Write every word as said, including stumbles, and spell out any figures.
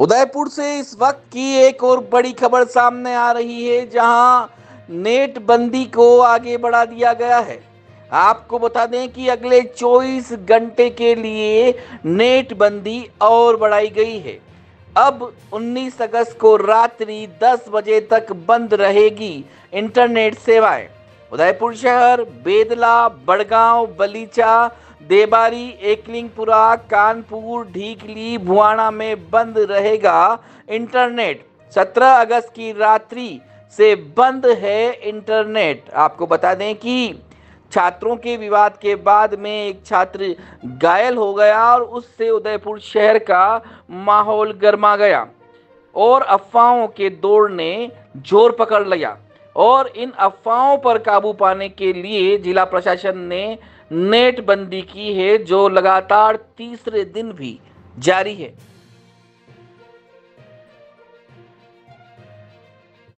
उदयपुर से इस वक्त की एक और बड़ी खबर सामने आ रही है, जहां नेट बंदी को आगे बढ़ा दिया गया है। आपको बता दें कि अगले चौबीस घंटे के लिए नेट बंदी और बढ़ाई गई है। अब उन्नीस अगस्त को रात्रि दस बजे तक बंद रहेगी इंटरनेट सेवाएं। उदयपुर शहर, बेदला, बड़गांव, बलीचा, देबारी, एकलिंगपुरा, कानपुर, ढीकली, भुआना में बंद रहेगा इंटरनेट। सत्रह अगस्त की रात्रि से बंद है इंटरनेट। आपको बता दें कि छात्रों के विवाद के बाद में एक छात्र घायल हो गया और उससे उदयपुर शहर का माहौल गर्मा गया और अफवाहों के दौर ने जोर पकड़ लिया। और इन अफवाहों पर काबू पाने के लिए जिला प्रशासन ने नेट बंदी की है, जो लगातार तीसरे दिन भी जारी है।